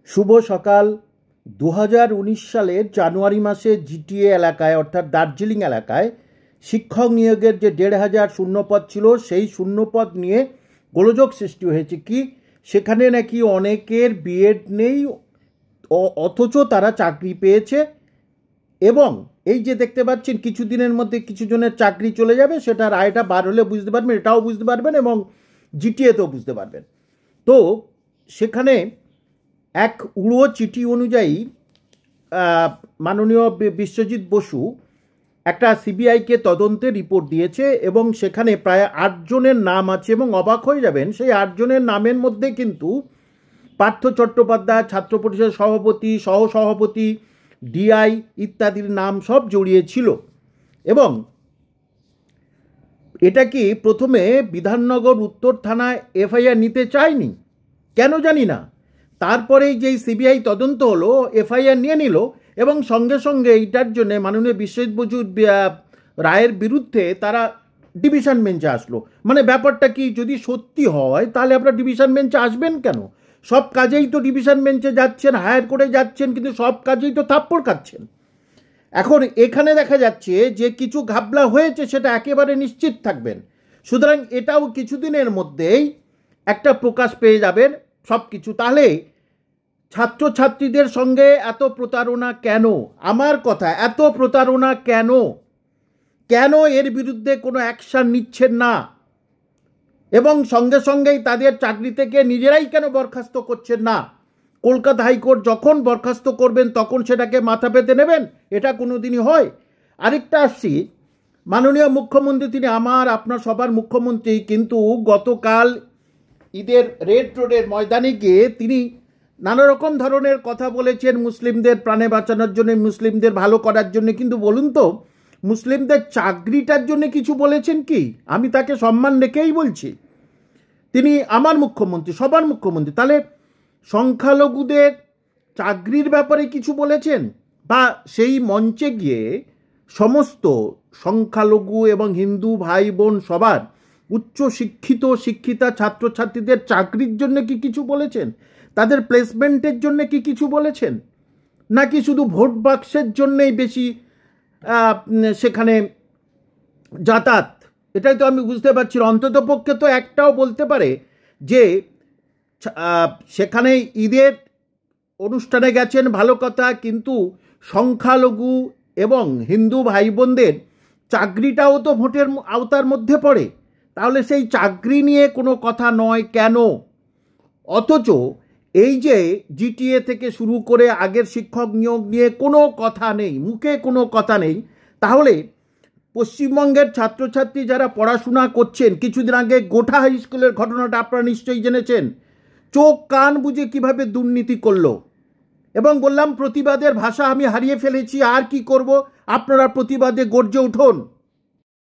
শুভ সকাল। 2019 সালের জানুয়ারি মাসে জিটিএ এলাকায় অর্থাৎ দার্জিলিং এলাকায় শিক্ষক নিয়োগের যে 1,500 শূন্যপদ ছিল সেই শূন্যপদ নিয়ে গোলযোগ সৃষ্টি হয়েছে কি সেখানে নাকি অনেকের বিএড নেই অথচ তারা চাকরি পেয়েছে এবং এই যে দেখতে পাচ্ছেন কিছুদিনের মধ্যে কিছু জনের চাকরি চলে যাবে, সেটা রায়টা বার হলে বুঝতে পারবেন, এটাও বুঝতে পারবেন এবং জিটিএতেও বুঝতে পারবেন। তো সেখানে এক উড়ো চিঠি অনুযায়ী মাননীয় বিশ্বজিৎ বসু একটা সিবিআইকে তদন্তের রিপোর্ট দিয়েছে এবং সেখানে প্রায় 8 জনের নাম আছে এবং অবাক হয়ে যাবেন সেই 8 জনের নামের মধ্যে কিন্তু পার্থ চট্টোপাধ্যায়, ছাত্র পরিষদের সভাপতি, সহসভাপতি, ডিআই ইত্যাদির নাম সব জড়িয়ে ছিল। এবং এটা কি প্রথমে বিধাননগর উত্তর থানায় এফআইআর নিতে চায়নি, কেন জানি না। তারপরেই যেই সিবিআই তদন্ত হলো এফআইআর নিয়ে নিল এবং সঙ্গে সঙ্গে এইটার জন্য মাননীয় বিশ্বজিৎ বসুর রায়ের বিরুদ্ধে তারা ডিভিশন বেঞ্চে আসলো। মানে ব্যাপারটা কি, যদি সত্যি হয় তাহলে আপনারা ডিভিশন বেঞ্চে আসবেন কেন? সব কাজেই তো ডিভিশন বেঞ্চে যাচ্ছেন, হায়ার করে যাচ্ছেন, কিন্তু সব কাজেই তো থাপ্পড় খাচ্ছেন। এখন এখানে দেখা যাচ্ছে যে কিছু ঘাবলা হয়েছে সেটা একেবারে নিশ্চিত থাকবেন। সুতরাং এটাও কিছুদিনের মধ্যেই একটা প্রকাশ পেয়ে যাবেন সব কিছু। তাহলে ছাত্রছাত্রীদের সঙ্গে এত প্রতারণা কেন? আমার কথা, এত প্রতারণা কেন? কেন এর বিরুদ্ধে কোনো অ্যাকশান নিচ্ছেন না এবং সঙ্গে সঙ্গেই তাদের চাকরি থেকে নিজেরাই কেন বরখাস্ত করছেন না? কলকাতা হাইকোর্ট যখন বরখাস্ত করবেন তখন সেটাকে মাথা পেতে নেবেন? এটা কোনো দিনই হয়? আরেকটা আসছি, মাননীয় মুখ্যমন্ত্রী, তিনি আপনার সবার মুখ্যমন্ত্রী, কিন্তু গতকাল ঈদের রেড রোডের ময়দানে গিয়ে তিনি নানা রকম ধরনের কথা বলেছেন মুসলিমদের প্রাণে বাঁচানোর জন্য, মুসলিমদের ভালো করার জন্য, কিন্তু বলুন তো মুসলিমদের চাকরিটার জন্য কিছু বলেছেন কি? আমি তাকে সম্মান রেখেই বলছি, তিনি আমার মুখ্যমন্ত্রী, সবার মুখ্যমন্ত্রী। তাহলে সংখ্যালঘুদের চাকরির ব্যাপারে কিছু বলেছেন? বা সেই মঞ্চে গিয়ে সমস্ত সংখ্যালঘু এবং হিন্দু ভাই বোন সবার উচ্চ শিক্ষিতা ছাত্রছাত্রীদের চাকরির জন্য কি কিছু বলেছেন? তাদের প্লেসমেন্টের জন্য কি কিছু বলেছেন? নাকি শুধু ভোট বাক্সের জন্যই বেশি সেখানে যাতায়াত? এটাই তো আমি বুঝতে পারছি। অন্তত পক্ষে তো একটাও বলতে পারে যে সেখানে ঈদের অনুষ্ঠানে গেছেন, ভালো কথা, কিন্তু সংখ্যালঘু এবং হিন্দু ভাই বোনদের চাকরিটাও তো ভোটের আওতার মধ্যে পড়ে। তাহলে সেই চাকরি নিয়ে কোনো কথা নয় কেন? অথচ এই যে জিটিএ থেকে শুরু করে আগের শিক্ষক নিয়োগ নিয়ে কোনো কথা নেই, মুখে কোনো কথা নেই। তাহলে পশ্চিমবঙ্গের ছাত্রছাত্রী যারা পড়াশোনা করছেন, কিছুদিন আগে গোঠা হাই স্কুলের ঘটনাটা আপনারা নিশ্চয়ই জেনেছেন, চোখ কান বুঝে কিভাবে দুর্নীতি করলো। এবং বললাম প্রতিবাদের ভাষা আমি হারিয়ে ফেলেছি, আর কি করব, আপনারা প্রতিবাদে গর্জে উঠুন।